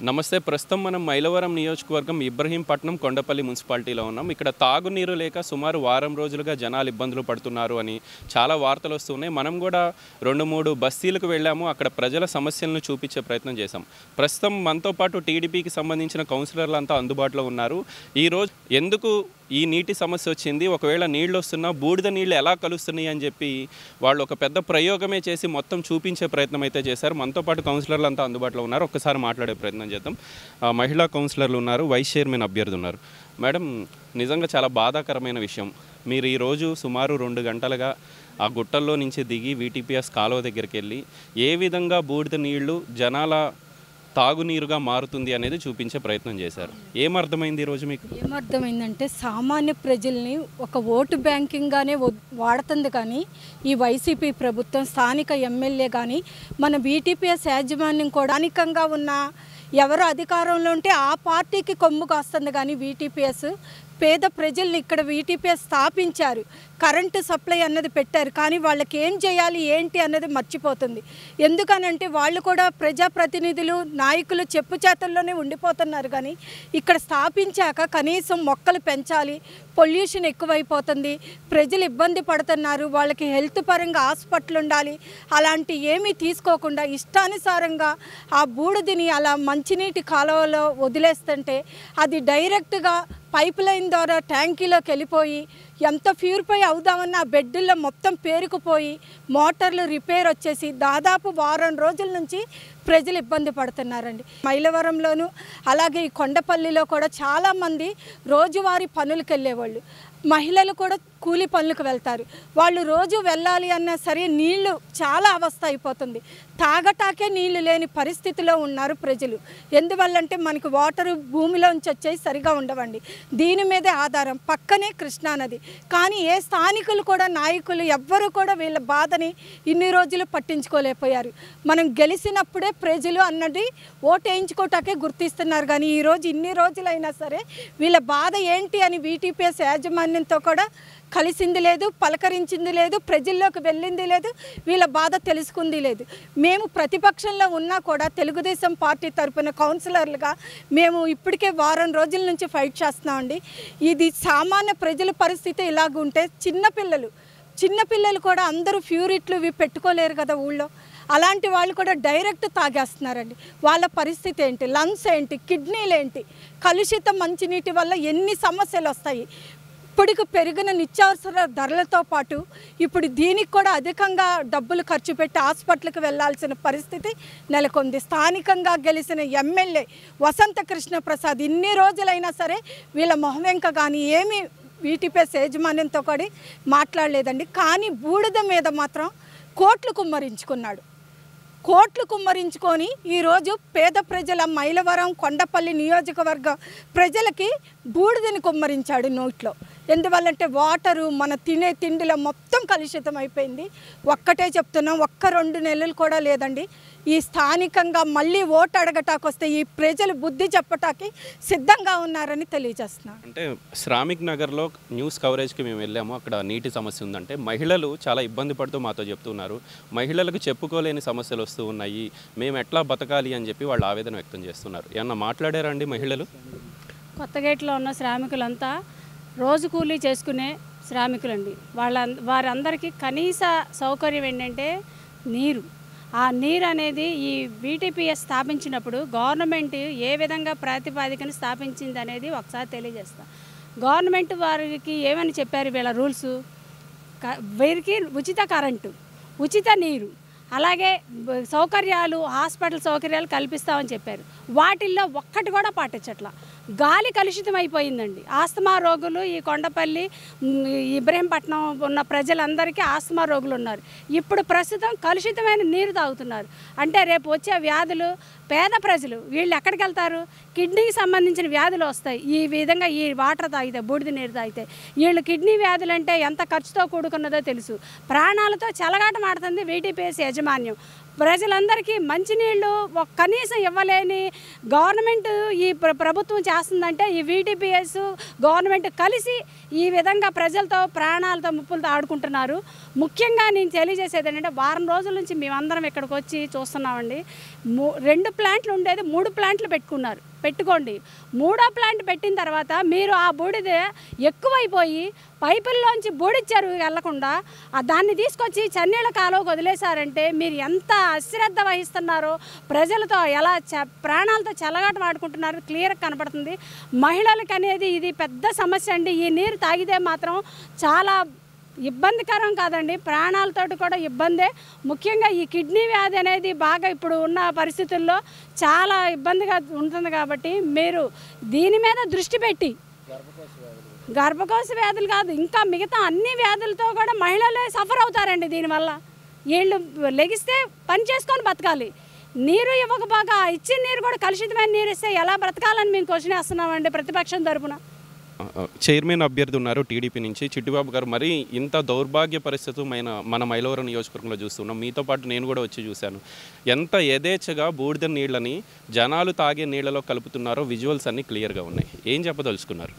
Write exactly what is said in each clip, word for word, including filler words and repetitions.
నమస్తే. ప్రస్తుతం మనం మైలవరం నియోజకవర్గం ఇబ్రహీంపట్నం కొండపల్లి మున్సిపాలిటీలో ఉన్నాం. ఇక్కడ తాగునీరు లేక సుమారు వారం రోజులుగా జనాలు ఇబ్బందులు పడుతున్నారు అని చాలా వార్తలు వస్తున్నాయి. మనం కూడా రెండు మూడు బస్తీలకు వెళ్ళాము. అక్కడ ప్రజల సమస్యలను చూపించే ప్రయత్నం చేశాం. ప్రస్తుతం మనతో పాటు టీడీపీకి సంబంధించిన కౌన్సిలర్లు అంతా అందుబాటులో ఉన్నారు. ఈరోజు ఎందుకు ఈ నీటి సమస్య వచ్చింది, ఒకవేళ నీళ్ళు వస్తున్నా బూడిద నీళ్ళు ఎలా కలుస్తున్నాయి అని చెప్పి వాళ్ళు ఒక పెద్ద ప్రయోగమే చేసి మొత్తం చూపించే ప్రయత్నం అయితే చేశారు. మనతో పాటు కౌన్సిలర్లు అంతా అందుబాటులో ఉన్నారు. ఒక్కసారి మాట్లాడే ప్రయత్నం చేద్దాం. మహిళా కౌన్సిలర్లు ఉన్నారు, వైస్ చైర్మన్ అభ్యర్థి ఉన్నారు. మేడం, నిజంగా చాలా బాధాకరమైన విషయం. మీరు ఈరోజు సుమారు రెండు గంటలుగా ఆ గుట్టల్లో నుంచి దిగి వీటీపీఎస్ కాలువ దగ్గరికి వెళ్ళి ఏ విధంగా బూడిద నీళ్లు జనాల తాగునీరుగా మారుతుంది అనేది చూపించే ప్రయత్నం చేశారు. ఏమర్థమైంది ఈరోజు మీకు? ఏమర్థమైందంటే సామాన్య ప్రజల్ని ఒక ఓటు బ్యాంకింగ్గానే వాడుతుంది. కానీ ఈ వైసీపీ ప్రభుత్వం, స్థానిక ఎమ్మెల్యే కానీ మన వీటీపీఎస్ యాజమాన్యం కూడా స్థానికంగా ఉన్న ఎవరు అధికారంలో ఉంటే ఆ పార్టీకి కొమ్ము కాస్తుంది. కానీ వీటీపీఎస్ పేద ప్రజల్ని ఇక్కడ వీటీపీఎస్ స్థాపించారు, కరెంటు సప్లై అన్నది పెట్టారు. కానీ వాళ్ళకి ఏం చేయాలి ఏంటి అన్నది మర్చిపోతుంది. ఎందుకనంటే వాళ్ళు కూడా ప్రజాప్రతినిధులు, నాయకులు చెప్పు చేతల్లోనే ఉండిపోతున్నారు. కానీ ఇక్కడ స్థాపించాక కనీసం మొక్కలు పెంచాలి, పొల్యూషన్ ఎక్కువైపోతుంది, ప్రజలు ఇబ్బంది పడుతున్నారు, వాళ్ళకి హెల్త్ పరంగా హాస్పిటల్ ఉండాలి, అలాంటి ఏమీ తీసుకోకుండా ఇష్టానుసారంగా ఆ బూడిదని అలా మంచినీటి కాలువలో వదిలేస్తుంటే అది డైరెక్ట్గా పైప్ లైన్ ద్వారా ట్యాంకీలోకి వెళ్ళిపోయి ఎంత ప్యూరిఫై అవుదామన్న ఆ బెడ్డుల్లో మొత్తం పేరుకుపోయి మోటార్లు రిపేర్ వచ్చేసి దాదాపు వారం రోజుల నుంచి ప్రజలు ఇబ్బంది పడుతున్నారండి. మైలవరంలోను అలాగే ఈ కొండపల్లిలో కూడా చాలామంది రోజువారీ పనులకు వెళ్ళేవాళ్ళు, మహిళలు కూడా కూలి పనులకు వెళ్తారు. వాళ్ళు రోజు వెళ్ళాలి అన్నా సరే నీళ్లు చాలా అవస్థ అయిపోతుంది. తాగటాకే నీళ్లు లేని పరిస్థితిలో ఉన్నారు ప్రజలు. ఎందువల్లంటే మనకి వాటరు భూమిలోంచి వచ్చేసి సరిగా ఉండవండి. దీని మీదే ఆధారం. పక్కనే కృష్ణానది. కానీ ఏ స్థానికులు కూడా, నాయకులు ఎవ్వరూ కూడా వీళ్ళ బాధని ఇన్ని రోజులు పట్టించుకోలేకపోయారు. మనం గెలిచినప్పుడే ప్రజలు అన్నది ఓటేయించుకోవటాకే గుర్తిస్తున్నారు. కానీ ఈరోజు ఇన్ని రోజులైనా సరే వీళ్ళ బాధ ఏంటి అని వీటీపీఎస్ యాజమాన్యంతో కూడా కలిసింది లేదు, పలకరించింది లేదు, ప్రజల్లోకి వెళ్ళింది లేదు, వీళ్ళ బాధ తెలుసుకుంది లేదు. మేము ప్రతిపక్షంలో ఉన్నా కూడా తెలుగుదేశం పార్టీ తరఫున కౌన్సిలర్లుగా మేము ఇప్పటికే వారం రోజుల నుంచి ఫైట్ చేస్తున్నామండి. ఇది సామాన్య ప్రజల పరిస్థితి ఇలాగుంటే చిన్నపిల్లలు చిన్నపిల్లలు కూడా అందరూ ఫ్యూరిట్లు ఇవి పెట్టుకోలేరు కదా ఊళ్ళో. అలాంటి వాళ్ళు కూడా డైరెక్ట్ తాగేస్తున్నారండి. వాళ్ళ పరిస్థితి ఏంటి? లంగ్స్ ఏంటి? కిడ్నీలు ఏంటి? కలుషిత మంచినీటి వల్ల ఎన్ని సమస్యలు వస్తాయి. ఇప్పటికి పెరిగిన నిత్యావసర ధరలతో పాటు ఇప్పుడు దీనికి కూడా అధికంగా డబ్బులు ఖర్చు పెట్టి హాస్పిటల్కి వెళ్లాల్సిన పరిస్థితి నెలకొంది. స్థానికంగా గెలిచిన ఎమ్మెల్యే వసంత కృష్ణ ప్రసాద్ ఇన్ని రోజులైనా సరే వీళ్ళ మొహవెంక కానీ ఏమీ వీటీపీఎస్ యాజమాన్యంతో కూడా మాట్లాడలేదండి. కానీ బూడిద మీద మాత్రం కోట్లు కుమ్మరించుకున్నాడు. కోట్లు కుమ్మరించుకొని ఈరోజు పేద ప్రజల మైలవరం కొండపల్లి నియోజకవర్గ ప్రజలకి బూడిదని కుమ్మరించాడు నోట్లో. ఎందువల్లంటే వాటరు, మన తినే తిండిలో మొత్తం కలుషితం అయిపోయింది. ఒక్కటే చెప్తున్నాం, ఒక్క రెండు నెలలు కూడా లేదండి. ఈ స్థానికంగా మళ్ళీ ఓటు అడగటానికి వస్తే ఈ ప్రజలు బుద్ధి చెప్పటానికి సిద్ధంగా ఉన్నారని తెలియజేస్తున్నారు. అంటే శ్రామిక్ నగర్లో న్యూస్ కవరేజ్కి మేము వెళ్ళాము. అక్కడ నీటి సమస్య ఉందంటే మహిళలు చాలా ఇబ్బంది పడుతూ మాతో చెప్తున్నారు. మహిళలకు చెప్పుకోలేని సమస్యలు వస్తూ ఉన్నాయి, మేము ఎట్లా బతకాలి అని చెప్పి వాళ్ళు ఆవేదన వ్యక్తం చేస్తున్నారు. ఏమన్నా మాట్లాడారా అండి మహిళలు? కొత్తగేట్లో ఉన్న శ్రామికులంతా రోజు కూలీ చేసుకునే శ్రామికులండి. వాళ్ళ వారందరికీ కనీస సౌకర్యం ఏంటంటే నీరు. ఆ నీరు అనేది ఈ వీటీపీఎస్ స్థాపించినప్పుడు గవర్నమెంట్ ఏ విధంగా ప్రాతిపాదికను స్థాపించింది అనేది ఒకసారి తెలియజేస్తా. గవర్నమెంట్ వారికి ఏమని చెప్పారు వీళ్ళ రూల్స్? వీరికి ఉచిత కరెంటు, ఉచిత నీరు, అలాగే సౌకర్యాలు, హాస్పిటల్ సౌకర్యాలు కల్పిస్తామని చెప్పారు. వాటిల్లో ఒక్కటి కూడా పాటించట్లా. గాలి కలుషితం అయిపోయిందండి. ఆస్తమా రోగులు ఈ కొండపల్లి, ఇబ్రహీంపట్నం ఉన్న ప్రజలందరికీ ఆస్తమా రోగులు ఉన్నారు. ఇప్పుడు ప్రస్తుతం కలుషితమైన నీరు తాగుతున్నారు. అంటే రేపు వచ్చే వ్యాధులు పేద ప్రజలు వీళ్ళు ఎక్కడికి వెళ్తారు? కిడ్నీకి సంబంధించిన వ్యాధులు వస్తాయి ఈ విధంగా ఈ వాటర్ తాగితే బూడిద నీరు తాగితే. వీళ్ళు కిడ్నీ వ్యాధులు అంటే ఎంత ఖర్చుతో కూడుకున్నదో తెలుసు. ప్రాణాలతో చెలగాటమాడుతుంది వీటీపీఎస్ యాజమాన్యం. ప్రజలందరికీ మంచినీళ్ళు కనీసం ఇవ్వలేని గవర్నమెంట్ ఈ ప్ర ప్రభుత్వం చేస్తుందంటే ఈ వీటీపీఎస్ గవర్నమెంట్ కలిసి ఈ విధంగా ప్రజలతో ప్రాణాలతో ముప్పులతో ఆడుకుంటున్నారు. ముఖ్యంగా నేను తెలియజేసేది ఏంటంటే వారం రోజుల నుంచి మేమందరం ఇక్కడికి వచ్చి చూస్తున్నామండి. మూ రెండు ప్లాంట్లు ఉండేది మూడు ప్లాంట్లు పెట్టుకున్నారు. పెట్టుకోండి. మూడో ప్లాంట్ పెట్టిన తర్వాత మీరు ఆ బూడిద ఎక్కువైపోయి పైపుల్లోంచి బూడిద చెరువు వెళ్లకుండా దాన్ని తీసుకొచ్చి చన్నీళ్ళ కాలువకు వదిలేశారంటే మీరు ఎంత అశ్రద్ధ వహిస్తున్నారో, ప్రజలతో ఎలా చ ప్రాణాలతో చెలగాట వాడుకుంటున్నారో క్లియర్గా కనపడుతుంది. మహిళలకు అనేది ఇది పెద్ద సమస్య అండి. ఈ నీరు తాగితే మాత్రం చాలా ఇబ్బందికరం కాదండి, ప్రాణాలతోటి కూడా ఇబ్బందే. ముఖ్యంగా ఈ కిడ్నీ వ్యాధి అనేది బాగా ఇప్పుడు ఉన్న పరిస్థితుల్లో చాలా ఇబ్బందిగా ఉంటుంది. కాబట్టి మీరు దీని మీద దృష్టి పెట్టి గర్భకోశ వ్యాధులు కాదు ఇంకా మిగతా అన్ని వ్యాధులతో కూడా మహిళలే సఫర్ అవుతారండి. దీనివల్ల వీళ్ళు లెగిస్తే పని చేసుకొని బతకాలి. నీరు ఇవ్వకపోగా ఇచ్చిన నీరు కూడా కలుషితమైన నీరు ఇస్తే ఎలా బ్రతకాలని మేము క్వశ్చన్ వేస్తున్నామండి ప్రతిపక్షం తరపున. చైర్మన్ అభ్యర్థి ఉన్నారు టీడీపీ నుంచి చిట్టిబాబు గారు. మరి ఇంత దౌర్భాగ్య పరిస్థితులైన మన మైలవరం నియోజకవర్గంలో చూస్తున్నాం. మీతో పాటు నేను కూడా వచ్చి చూశాను. ఎంత యథేచ్ఛగా బూడిద నీళ్ళని జనాలు తాగే నీళ్ళలో కలుపుతున్నారో విజువల్స్ అన్నీ క్లియర్గా ఉన్నాయి. ఏం చెప్పదలుచుకున్నారు?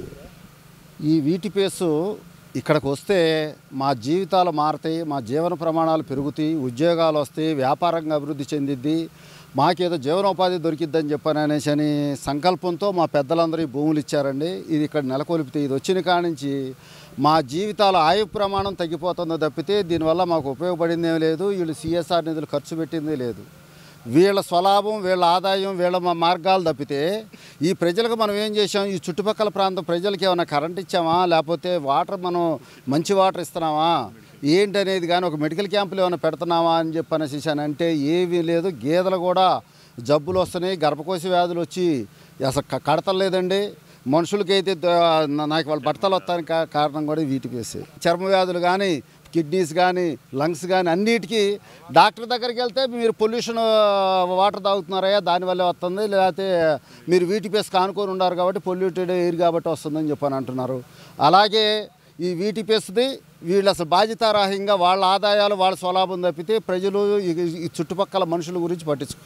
ఈ వీటీపీఎస్ ఇక్కడికి వస్తే మా జీవితాలు మారుతాయి, మా జీవన ప్రమాణాలు పెరుగుతాయి, ఉద్యోగాలు వస్తాయి, వ్యాపారంగా అభివృద్ధి చెందిద్ది, మాకేదో జీవనోపాధి దొరికిద్దని చెప్పని అనేసి అని సంకల్పంతో మా పెద్దలందరూ ఈ భూములు ఇచ్చారండి. ఇది ఇక్కడ నెలకొల్పితే ఇది వచ్చిన కాడి నుంచి మా జీవితాల ఆయు ప్రమాణం తగ్గిపోతుందో తప్పితే దీనివల్ల మాకు ఉపయోగపడిందేం లేదు. వీళ్ళు సిఎస్ఆర్ నిధులు ఖర్చు పెట్టిందే లేదు. వీళ్ళ స్వలాభం, వీళ్ళ ఆదాయం, వీళ్ళ మార్గాలు తప్పితే ఈ ప్రజలకు మనం ఏం చేసాం? ఈ చుట్టుపక్కల ప్రాంతం ప్రజలకి ఏమైనా కరెంట్ ఇచ్చామా, లేకపోతే వాటర్ మనం మంచి వాటర్ ఇస్తున్నామా ఏంటనేది కానీ ఒక మెడికల్ క్యాంపులు ఏమైనా పెడుతున్నామా అని చెప్పనేసి అంటే ఏమీ లేదు. గేదెలు కూడా జబ్బులు వస్తున్నాయి, గర్భకోశ వ్యాధులు వచ్చి అసలు కడతలేదండి. మనుషులకైతే నాకు వాళ్ళ బట్టలు వస్తానికి కారణం కూడా వీటీపీఎస్. చర్మ వ్యాధులు కానీ, కిడ్నీస్ కానీ, లంగ్స్ కానీ అన్నిటికీ డాక్టర్ దగ్గరికి వెళ్తే మీరు పొల్యూషన్ వాటర్ తాగుతున్నారయ్యా దానివల్లే వస్తుంది, లేకపోతే మీరు వీటీపీఎస్ కానుకొని ఉన్నారు కాబట్టి పొల్యూటెడ్ ఎయిర్ కాబట్టి వస్తుందని చెప్పని అంటున్నారు. అలాగే ఈ వీటీపీఎస్ది వీళ్ళు అసలు బాధ్యతారాహ్యంగా వాళ్ళ ఆదాయాలు వాళ్ళ స్వలాభం తప్పితే ప్రజలు ఈ చుట్టుపక్కల మనుషుల గురించి పట్టించుకో.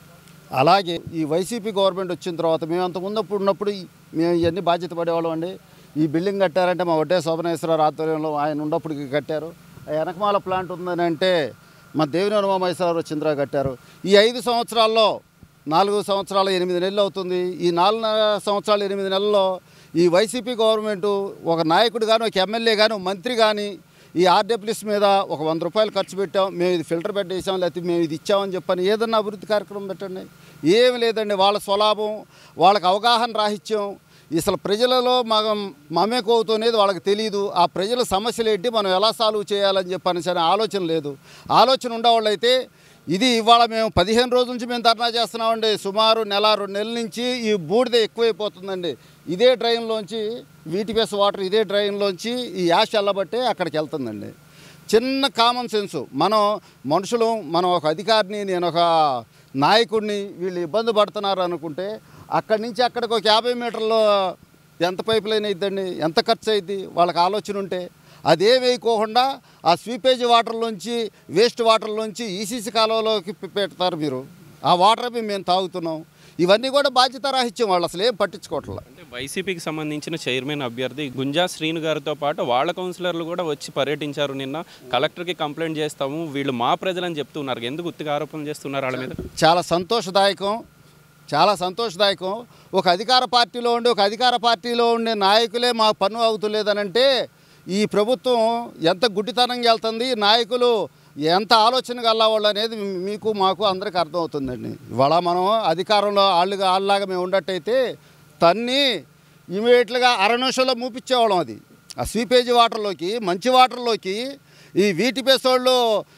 అలాగే ఈ వైసీపీ గవర్నమెంట్ వచ్చిన తర్వాత మేము అంతకుముందు అప్పుడు ఉన్నప్పుడు మేము ఇవన్నీ బాధ్యత పడేవాళ్ళం అండి. ఈ బిల్డింగ్ కట్టారంటే మా వడ్డే శోభనేశ్వరరావు ఆధ్వర్యంలో ఆయన ఉన్నప్పటికీ కట్టారు. వెనకమాల ప్లాంట్ ఉందని అంటే మా దేవినేని ఉమామహేశ్వరరావు చంద్ర కట్టారు. ఈ ఐదు సంవత్సరాల్లో నాలుగు సంవత్సరాలు ఎనిమిది నెలలు అవుతుంది. ఈ నాలుగు సంవత్సరాలు ఎనిమిది నెలల్లో ఈ వైసీపీ గవర్నమెంటు ఒక నాయకుడు కానీ, ఒక ఎమ్మెల్యే కానీ, ఒక మంత్రి కానీ ఈ ఆర్డబ్ల్యూఎస్ మీద ఒక వంద రూపాయలు ఖర్చు పెట్టాం, మేము ఇది ఫిల్టర్ బెడ్ వేసాం, లేకపోతే మేము ఇది ఇచ్చామని చెప్పని ఏదన్నా అభివృద్ధి కార్యక్రమం పెట్టండి. ఏమి లేదండి. వాళ్ళ స్వలాభం, వాళ్ళకి అవగాహన రాహిత్యం, అసలు ప్రజలలో మగం మమేకవుతునేది వాళ్ళకి తెలియదు. ఆ ప్రజల సమస్యలు ఏంటి, మనం ఎలా సాల్వ్ చేయాలని చెప్పని సరే ఆలోచన లేదు. ఆలోచన ఉండేవాళ్ళైతే ఇది ఇవాళ మేము పదిహేను రోజుల నుంచి మేము ధర్నా చేస్తున్నామండి. సుమారు నెల రెండు నెలల నుంచి ఈ బూడిద ఎక్కువైపోతుందండి. ఇదే డ్రైన్లోంచి వీటీపీఎస్ వాటర్ ఇదే డ్రైన్లోంచి ఈ యాష్ వెళ్ళబట్టే అక్కడికి వెళ్తుందండి. చిన్న కామన్ సెన్సు. మనం మనుషులు, మనం ఒక అధికారిని, నేను ఒక నాయకుడిని, వీళ్ళు ఇబ్బంది పడుతున్నారు అనుకుంటే అక్కడి నుంచి అక్కడికి ఒక యాభై మీటర్లు ఎంత పైప్ లైన్ అయిద్దండి, ఎంత ఖర్చు అయింది వాళ్ళకి ఆలోచన ఉంటే అదే వేయకోకుండా ఆ స్వీపేజ్ వాటర్లోంచి, వేస్ట్ వాటర్లోంచి ఈసీసీ కాలువలోకి పెడతారు మీరు. ఆ వాటర్ మేము తాగుతున్నాం. ఇవన్నీ కూడా బాధ్యతారాహిత్యం. వాళ్ళు అసలు ఏం పట్టించుకోవట్లేదు. అంటే వైసీపీకి సంబంధించిన చైర్మన్ అభ్యర్థి గుంజా శ్రీను గారితో పాటు వాళ్ళ కౌన్సిలర్లు కూడా వచ్చి పర్యటించారు. నిన్న కలెక్టర్కి కంప్లైంట్ చేస్తాము, వీళ్ళు మా ప్రజలని చెప్తున్నారు. ఎందుకు ఉత్తిగా ఆరోపణలు చేస్తున్నారు వాళ్ళ మీద? చాలా సంతోషదాయకం, చాలా సంతోషదాయకం. ఒక అధికార పార్టీలో ఉండి ఒక అధికార పార్టీలో ఉండే నాయకులే మా పన్ను అవుతులేదనంటే ఈ ప్రభుత్వం ఎంత గుడ్డితనంగా వెళ్తుంది, నాయకులు ఎంత ఆలోచన గల్లవాళ్ళు అనేది మీకు మాకు అందరికీ అర్థమవుతుందండి. ఇవాళ మనం అధికారంలో వాళ్ళుగా వాళ్ళలాగా మేము ఉండట్టయితే తన్ని ఇమీడియట్గా అర నిమిషంలో మూపించేవాళ్ళం. అది ఆ స్వీపేజీ వాటర్లోకి, మంచి వాటర్లోకి ఈ వీటీపీఎస్ వాళ్ళు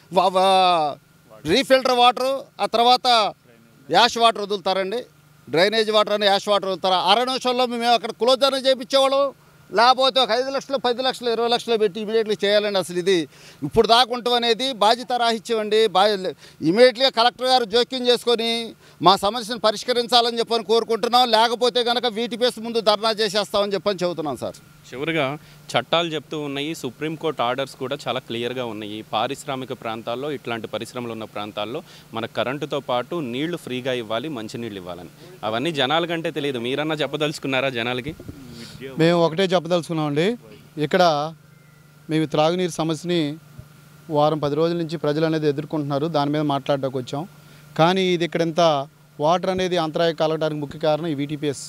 రీఫిల్టర్ వాటరు, ఆ తర్వాత యాష్ వాటర్ వదులుతారండి. డ్రైనేజ్ వాటర్ అని యాష్ వాటర్ వదులుతారు. అర నిమిషంలో మేము అక్కడ క్లోజ్ అని చేయించేవాళ్ళం. లేకపోతే ఒక ఐదు లక్షలు పది లక్షలు ఇరవై లక్షలు పెట్టి ఇమీడియట్లీ చేయాలండి. అసలు ఇది ఇప్పుడు దాకుంటాం అనేది బాధ్యత రాహిత్యం అండి. బా ఇమీడియట్లీగా కలెక్టర్ గారు జోక్యం చేసుకొని మా సమస్యను పరిష్కరించాలని చెప్పని కోరుకుంటున్నాం. లేకపోతే కనుక వీటిపేసి ముందు ధర్నా చేసేస్తామని చెప్పని చెబుతున్నాం సార్. చివరిగా చట్టాలు చెప్తూ ఉన్నాయి, సుప్రీంకోర్టు ఆర్డర్స్ కూడా చాలా క్లియర్గా ఉన్నాయి. పారిశ్రామిక ప్రాంతాల్లో, ఇట్లాంటి పరిశ్రమలు ఉన్న ప్రాంతాల్లో మన కరెంటుతో పాటు నీళ్లు ఫ్రీగా ఇవ్వాలి, మంచినీళ్ళు ఇవ్వాలని. అవన్నీ జనాల కంటే తెలియదు. మీరన్నా చెప్పదలుచుకున్నారా జనాలకి? మేము ఒకటే చెప్పదలుచుకున్నామండి. ఇక్కడ మేము త్రాగునీరు సమస్యని వారం పది రోజుల నుంచి ప్రజలు అనేది ఎదుర్కొంటున్నారు. దాని మీద మాట్లాడడానికి వచ్చాం. కానీ ఇది ఇక్కడ ఎంత వాటర్ అనేది అంతరాయం కలగడానికి ముఖ్య కారణం ఈ వీటీపీఎస్.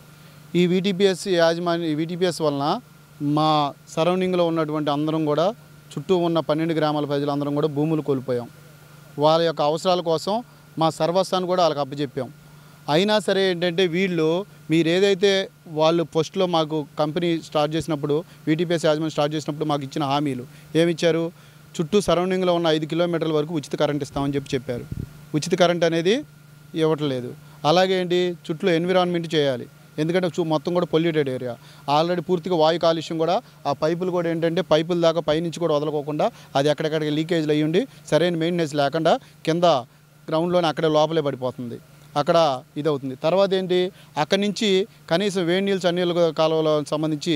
ఈ వీటీపీఎస్ యాజమాన్య ఈ వీటీపీఎస్ వలన మా సరౌండింగ్లో ఉన్నటువంటి అందరం కూడా, చుట్టూ ఉన్న పన్నెండు గ్రామాల ప్రజలందరం కూడా భూములు కోల్పోయాం. వాళ్ళ యొక్క అవసరాల కోసం మా సర్వస్వాన్ని కూడా వాళ్ళకి అప్పచెప్పాం. అయినా సరే ఏంటంటే వీళ్ళు మీరు ఏదైతే వాళ్ళు ఫస్ట్లో మాకు కంపెనీ స్టార్ట్ చేసినప్పుడు, వీటీపీఎస్ యాజమాన్యం స్టార్ట్ చేసినప్పుడు మాకు ఇచ్చిన హామీలు ఏమిచ్చారు? చుట్టూ సరౌండింగ్లో ఉన్న ఐదు కిలోమీటర్ల వరకు ఉచిత కరెంట్ ఇస్తామని చెప్పి చెప్పారు. ఉచిత కరెంట్ అనేది ఇవ్వట్లేదు. అలాగే ఏంటి, చుట్టూ ఎన్విరాన్మెంట్ చేయాలి. ఎందుకంటే చూ మొత్తం కూడా పొల్యూటెడ్ ఏరియా, ఆల్రెడీ పూర్తిగా వాయు కాలుష్యం కూడా. ఆ పైపులు కూడా ఏంటంటే పైపుల దాకా పైనుంచి కూడా వదలకోకుండా అది ఎక్కడెక్కడికి లీకేజ్లు అయ్యి ఉండి సరైన మెయింటెనెన్స్ లేకుండా కింద గ్రౌండ్లోనే అక్కడే లోపలే పడిపోతుంది. అక్కడ ఇదవుతుంది. తర్వాత ఏంటి, అక్కడి నుంచి కనీసం వేడి నీళ్ళు చన్నీళ్ళ కాలువలో సంబంధించి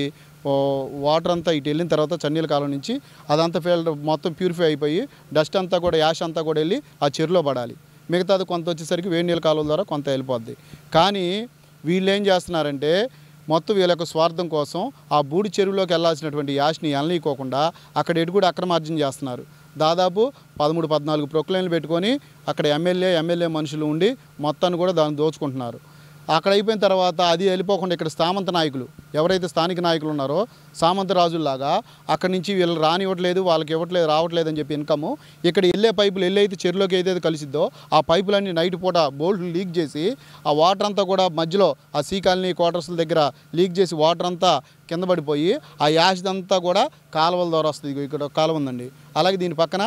వాటర్ అంతా ఇటు వెళ్ళిన తర్వాత చన్నీళ్ళ కాలువ నుంచి అదంతా ఫిల్టర్ మొత్తం ప్యూరిఫై అయిపోయి డస్ట్ అంతా కూడా, యాష్ అంతా కూడా వెళ్ళి ఆ చెరువులో పడాలి. మిగతాది కొంత వచ్చేసరికి వేడి నీళ్ళ కాలువల ద్వారా కొంత వెళ్ళిపోద్ది. కానీ వీళ్ళు ఏం చేస్తున్నారంటే మొత్తం వీళ్ళ యొక్క స్వార్థం కోసం ఆ బూడి చెరువులోకి వెళ్ళాల్సినటువంటి యాష్ని వెళ్ళనీయకోకుండా అక్కడ ఎటు కూడా అక్రమార్జన చేస్తున్నారు. దాదాపు పదమూడు పద్నాలుగు ప్రొక్లైన్లు పెట్టుకొని అక్కడ ఎమ్మెల్యే ఎమ్మెల్యే మనుషులు ఉండి మొత్తాన్ని కూడా దాన్ని దోచుకుంటున్నారు. అక్కడ అయిపోయిన తర్వాత అది వెళ్ళిపోకుండా ఇక్కడ సామంత నాయకులు ఎవరైతే స్థానిక నాయకులు ఉన్నారో సామంత రాజుల్లాగా అక్కడి నుంచి వీళ్ళు రానివ్వట్లేదు, వాళ్ళకి ఇవ్వట్లేదు, రావట్లేదు అని చెప్పి ఇన్కము ఇక్కడ వెళ్ళే పైపులు వెళ్ళైతే చెరువులోకి ఏదైతే కలిసిద్దో ఆ పైపులన్నీ నైట్ పూట బోల్ట్లు లీక్ చేసి ఆ వాటర్ అంతా కూడా మధ్యలో ఆ సీ కాలనీ క్వార్టర్స్ల దగ్గర లీక్ చేసి వాటర్ అంతా కింద పడిపోయి ఆ యాష్ అంతా కూడా కాలువల ద్వారా వస్తుంది. ఇక్కడ కాలువ ఉందండి. అలాగే దీని పక్కన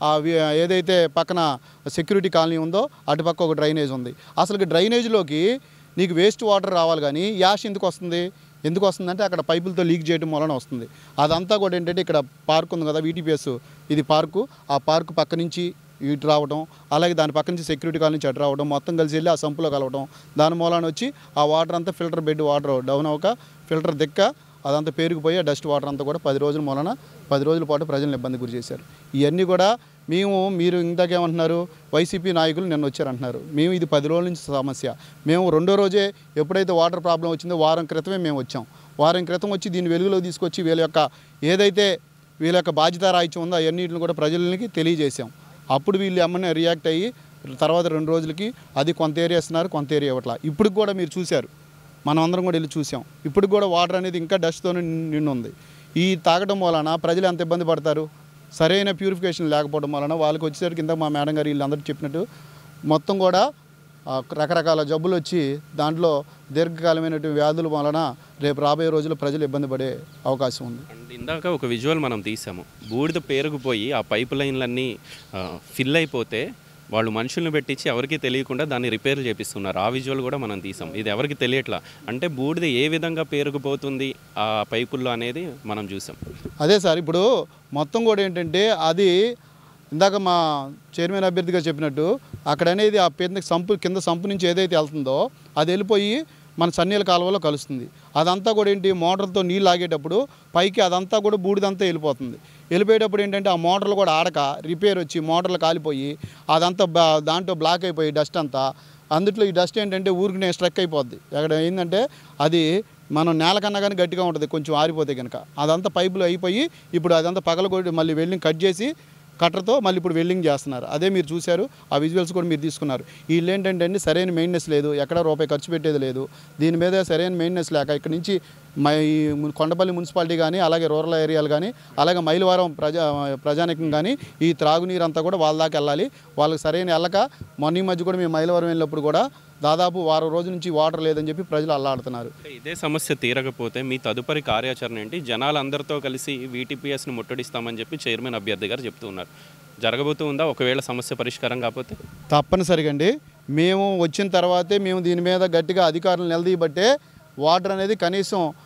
ఏదైతే పక్కన సెక్యూరిటీ కాలనీ ఉందో అటుపక్క ఒక డ్రైనేజ్ ఉంది. అసలు డ్రైనేజ్లోకి నీకు వేస్ట్ వాటర్ రావాలి కానీ యాష్ ఎందుకు వస్తుంది? ఎందుకు వస్తుందంటే అక్కడ పైపులతో లీక్ చేయడం వలన వస్తుంది. అదంతా కూడా ఏంటంటే ఇక్కడ పార్క్ ఉంది కదా వీటీపీఎస్, ఇది పార్కు. ఆ పార్కు పక్క నుంచి ఇటు రావడం, అలాగే దాని పక్క నుంచి సెక్యూరిటీ కాల్ నుంచి అటు రావడం, మొత్తం కలిసి వెళ్ళి ఆ సంపులో కలవడం, దాని మూలాన వచ్చి ఆ వాటర్ అంతా ఫిల్టర్ బెడ్ వాటర్ డౌన్ అవ్వక ఫిల్టర్ దిక్క అదంతా పేరుకుపోయి ఆ డస్ట్ వాటర్ అంతా కూడా పది రోజుల మూలన పది రోజుల పాటు ప్రజలను ఇబ్బంది గురి చేశారు. ఇవన్నీ కూడా మేము మీరు ఇందాకేమంటున్నారు వైసీపీ నాయకులు నిన్న వచ్చారంటున్నారు. మేము ఇది పది రోజుల నుంచి సమస్య. మేము రెండో రోజే ఎప్పుడైతే వాటర్ ప్రాబ్లం వచ్చిందో వారం క్రితమే మేము వచ్చాం. వారం క్రితం వచ్చి దీన్ని వెలుగులో తీసుకొచ్చి వీళ్ళ యొక్క ఏదైతే వీళ్ళ యొక్క బాధ్యత రాయిత్యం ఉందో అవన్నిటిని కూడా ప్రజలకి తెలియజేశాం. అప్పుడు వీళ్ళు ఏమన్నా రియాక్ట్ అయ్యి తర్వాత రెండు రోజులకి అది కొంత ఏరియా ఇస్తున్నారు, కొంత ఏరియా ఇవ్వట్లా. ఇప్పుడు కూడా మీరు చూశారు, మనం అందరం కూడా వెళ్ళి చూసాం. ఇప్పుడు కూడా వాటర్ అనేది ఇంకా డస్ట్తోనే నిండి ఉంది. ఈ తాగడం వలన ప్రజలు ఎంత ఇబ్బంది పడతారు? సరైన ప్యూరిఫికేషన్ లేకపోవడం వలన వాళ్ళకి వచ్చేసరికి కింద మా మేడం గారు వీళ్ళందరూ చెప్పినట్టు మొత్తం కూడా రకరకాల జబ్బులు వచ్చి దాంట్లో దీర్ఘకాలమైనటువంటి వ్యాధుల వలన రేపు రాబోయే రోజుల్లో ప్రజలు ఇబ్బంది పడే అవకాశం ఉంది. ఇందాక ఒక విజువల్ మనం తీసాము, బూడిద పేరుకుపోయి ఆ పైప్ లైన్లన్నీ ఫిల్ అయిపోతే వాళ్ళు మనుషులను పెట్టించి ఎవరికి తెలియకుండా దాన్ని రిపేర్ చేపిస్తున్నారు. ఆ విజువల్ కూడా మనం తీసాం. ఇది ఎవరికి తెలియట్లా, అంటే బూడిద ఏ విధంగా పేరుకుపోతుంది ఆ పైపుల్లో అనేది మనం చూసాం. అదే సార్, ఇప్పుడు మొత్తం కూడా ఏంటంటే అది ఇందాక మా చైర్మన్ అభ్యర్థిగా చెప్పినట్టు అక్కడ అనేది ఆ కింద సంపు కింద సంపు నుంచి ఏదైతే వెళ్తుందో అది వెళ్ళిపోయి మన సన్నీల కాలువలో కలుస్తుంది. అదంతా కూడా ఏంటి మోటార్తో నీళ్ళు ఆగేటప్పుడు పైకి అదంతా కూడా బూడిదంతా వెళ్ళిపోతుంది. వెళ్ళిపోయేటప్పుడు ఏంటంటే ఆ మోటార్లు కూడా ఆడక రిపేర్ వచ్చి మోటార్లు కాలిపోయి అదంతా దాంట్లో బ్లాక్ అయిపోయి డస్ట్ అంతా అందుట్లో ఈ డస్ట్ ఏంటంటే ఊరికి స్ట్రక్ అయిపోద్ది. అక్కడ ఏంటంటే అది మనం నేల కన్నా కానీ గట్టిగా ఉంటుంది, కొంచెం ఆరిపోతే కనుక అదంతా పైపులు అయిపోయి ఇప్పుడు అదంతా పగలగొట్టి మళ్ళీ వెల్డింగ్ కట్ చేసి కట్టర్తో మళ్ళీ ఇప్పుడు వెల్డింగ్ చేస్తున్నారు. అదే మీరు చూశారు, ఆ విజువల్స్ కూడా మీరు తీసుకున్నారు. వీళ్ళు ఏంటంటే అండి సరైన మెయింటెనెన్స్ లేదు, ఎక్కడ రూపాయి ఖర్చు పెట్టేది లేదు. దీని మీద సరైన మెయింటెనెన్స్ లేక ఇక్కడ నుంచి ఈ కొండపల్లి మున్సిపాలిటీ కానీ అలాగే రూరల్ ఏరియాలు కానీ అలాగే మైలవరం ప్రజా ప్రజానికం కానీ ఈ త్రాగునీరు అంతా కూడా వాళ్ళ దాకా వెళ్ళాలి. వాళ్ళకి సరైన వెళ్ళక మొన్న మధ్య కూడా మేము మైలవరం వెళ్ళినప్పుడు కూడా దాదాపు వారం రోజుల నుంచి వాటర్ లేదని చెప్పి ప్రజలు అల్లాడుతున్నారు. ఇదే సమస్య తీరకపోతే మీ తదుపరి కార్యాచరణ ఏంటి? జనాలందరితో కలిసి వీటీపీఎస్ని ముట్టడిస్తామని చెప్పి చైర్మన్ అభ్యర్థి గారు చెప్తూ ఉన్నారు. జరగబోతూ ఉందా ఒకవేళ సమస్య పరిష్కారం కాకపోతే? తప్పనిసరిగా అండి, మేము వచ్చిన తర్వాతే మేము దీని మీద గట్టిగా అధికారులు నిలదీయబట్టే వాటర్ అనేది కనీసం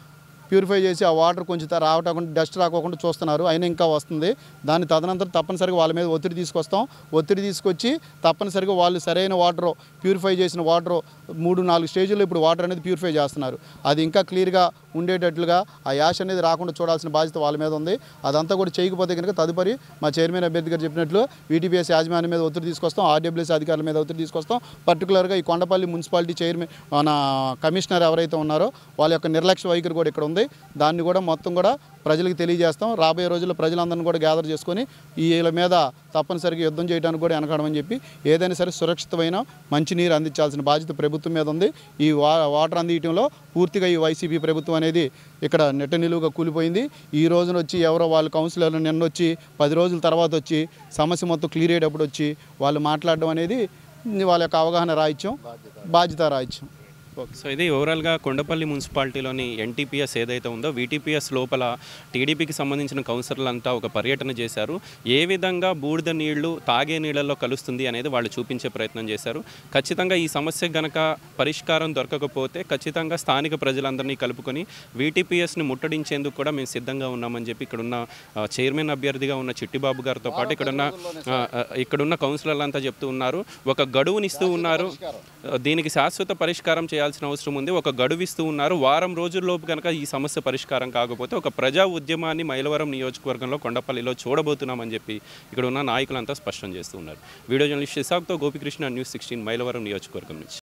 ప్యూరిఫై చేసి ఆ వాటర్ కొంచెం త- రావటం డస్ట్ రాకోకుండా చూస్తున్నారు. అయినా ఇంకా వస్తుంది. దాన్ని తదనంతరం తప్పనిసరిగా వాళ్ళ మీద ఒత్తిడి తీసుకొస్తాం. ఒత్తిడి తీసుకొచ్చి తప్పనిసరిగా వాళ్ళు సరైన వాటర్ ప్యూరిఫై చేసిన వాటర్ మూడు నాలుగు స్టేజ్లో ఇప్పుడు వాటర్ అనేది ప్యూరిఫై చేస్తున్నారు. అది ఇంకా క్లియర్గా ఉండేటట్లుగా ఆ యాష్ అనేది రాకుండా చూడాల్సిన బాధ్యత వాళ్ళ మీద ఉంది. అదంతా కూడా చేయకపోతే కనుక తదుపరి మా చైర్మన్ అభ్యర్థి గారు చెప్పినట్లు వీటీపీఎస్ యాజమాన్యం మీద ఒత్తిడి తీసుకొస్తాం, ఆర్డబ్ల్యూఎస్ అధికారుల మీద ఒత్తిడి తీసుకొస్తాం. పర్టికులర్గా ఈ కొండపల్లి మున్సిపాలిటీ చైర్మన్ మన కమిషనర్ ఎవరైతే ఉన్నారో వాళ్ళ యొక్క నిర్లక్ష్య వైఖరి కూడా ఇక్కడ ఉంది. దాన్ని కూడా మొత్తం కూడా ప్రజలకు తెలియజేస్తాం. రాబోయే రోజుల్లో ప్రజలందరినీ కూడా గ్యాదర్ చేసుకొని వీళ్ళ మీద తప్పనిసరిగా యుద్ధం చేయడానికి కూడా వెనకడమని చెప్పి ఏదైనా సరే సురక్షితమైన మంచినీరు అందించాల్సిన బాధ్యత ప్రభుత్వం మీద ఉంది. ఈ వా వాటర్ అందించడంలో పూర్తిగా ఈ వైసీపీ ప్రభుత్వం అనేది ఇక్కడ నెట్ట నిలువుగా కూలిపోయింది. ఈ రోజున వచ్చి ఎవరో వాళ్ళు కౌన్సిలర్లు నిన్న వచ్చి పది రోజుల తర్వాత వచ్చి సమస్య మొత్తం క్లియర్ అయ్యేటప్పుడు వచ్చి వాళ్ళు మాట్లాడడం అనేది వాళ్ళ యొక్క అవగాహన రాయిత్యం, బాధ్యత రాయిత్యం. ఓకే, సో ఇది ఓవరాల్గా కొండపల్లి మున్సిపాలిటీలోని ఎన్టీపీఎస్ ఏదైతే ఉందో వీటీపీఎస్ లోపల టీడీపీకి సంబంధించిన కౌన్సిలర్లంతా ఒక పర్యటన చేశారు. ఏ విధంగా బూడిద నీళ్లు తాగే నీళ్ళల్లో కలుస్తుంది అనేది వాళ్ళు చూపించే ప్రయత్నం చేశారు. ఖచ్చితంగా ఈ సమస్య గనక పరిష్కారం దొరకకపోతే ఖచ్చితంగా స్థానిక ప్రజలందరినీ కలుపుకొని వీటీపీఎస్ని ముట్టడించేందుకు కూడా మేము సిద్ధంగా ఉన్నామని చెప్పి ఇక్కడున్న ఆ, చైర్మన్ అభ్యర్థిగా ఉన్న చిట్టిబాబు గారితో పాటు ఇక్కడున్న ఆ, ఆ, ఇక్కడున్న కౌన్సిలర్లంతా చెప్తూ ఉన్నారు. ఒక గడువునిస్తూ ఉన్నారు. ఆ, దీనికి శాశ్వత పరిష్కారం చేయాల్సిన అవసరం ఉంది. ఒక గడువు ఇస్తూ ఉన్నారు. వారం రోజుల్లోపు కనుక ఈ సమస్య పరిష్కారం కాకపోతే ఒక ప్రజా ఉద్యమాన్ని మైలవరం నియోజకవర్గంలో కొండపల్లిలో చూడబోతున్నామని చెప్పి ఇక్కడ ఉన్న నాయకులంతా స్పష్టం చేస్తూ ఉన్నారు. వీడియో జర్నలిస్ట్ ఇసాక్తో గోపికృష్ణ, న్యూస్ సిక్స్టీన్ మైలవరం నియోజకవర్గం నుంచి.